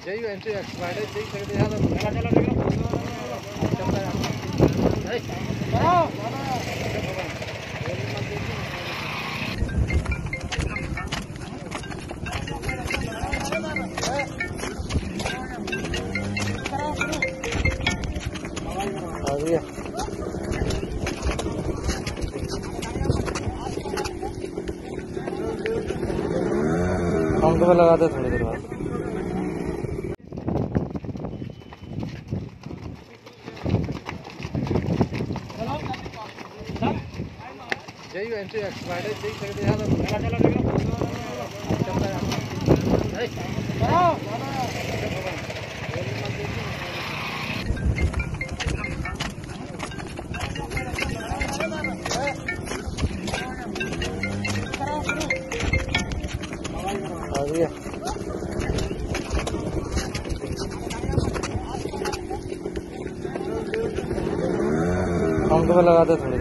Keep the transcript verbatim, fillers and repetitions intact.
जय entry expired है देख सकते हैं चला चला आ गया काउंटर पे लगा दे थोड़ी देर बाद। जय एंट्री एक्सपायर्ड है देख सकते हैं चला चला आ गया काउंटर पे लगा दे थोड़ी